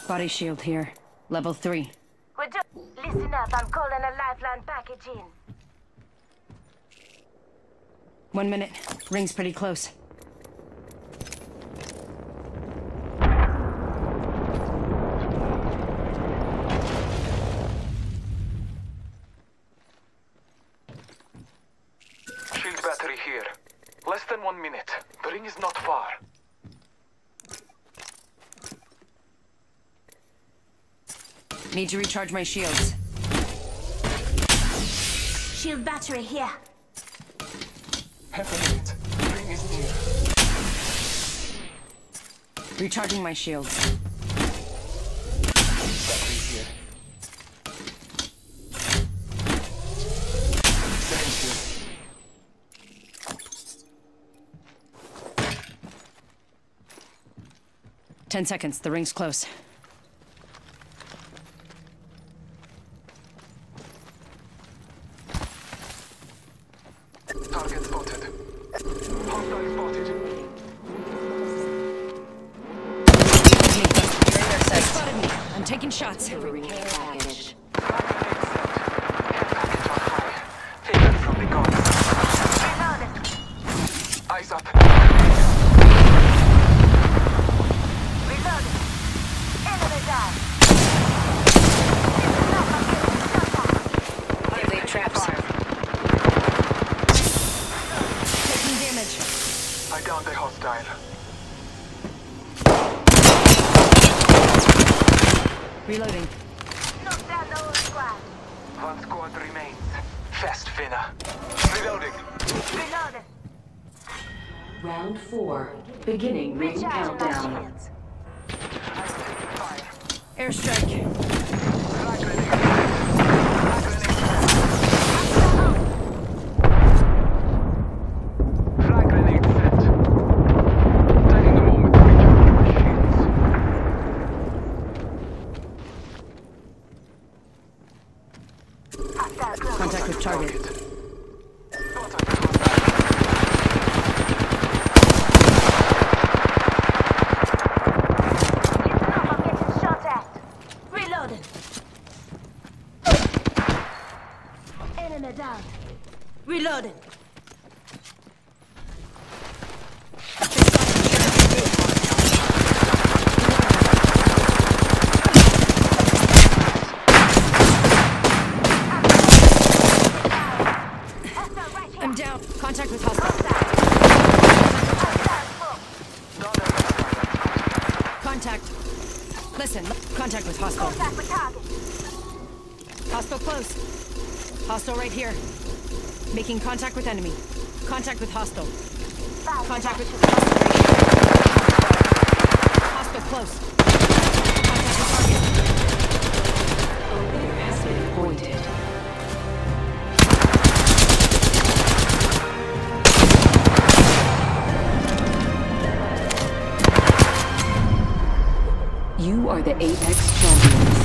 Body shield here. Level 3. Listen up, I'm calling a lifeline package in. 1 minute. Ring's pretty close. Shield battery here. Less than 1 minute. The ring is not far. Need to recharge my shields. Shield battery here. Half a minute. The ring is near. Recharging my shields. Battery here. Thank you. 10 seconds. The ring's close. Target spotted. Hostile spotted. They spotted me. I'm taking shots. Delivery care package. Taken from the guards. Reloaded. Eyes up. Reloaded. Enemy down. They traps. Taking damage. I downed a hostile. Reloading. Knock down the whole squad. One squad remains. Fast finna. Reloading. Reloaded. Round 4. Beginning ring Recharging my countdown. shields. Fire. Airstrike. Frag grenade. Frag grenade. Frag grenade set. Taking a moment to recharge my shields. Hostile close. Contact with target. Contact with hostile. Listen up, I'm getting shot at. Reloaded. Enemy down. Reloaded. I'm down. Contact with hostile. Contact. Listen. Contact with hostile. Contact with target. Hostile close. Hostile right here. Making contact with enemy. Contact with hostile. Contact with hostile right here. Hostile close. Contact with target. Opener has been appointed. You are the Apex champions.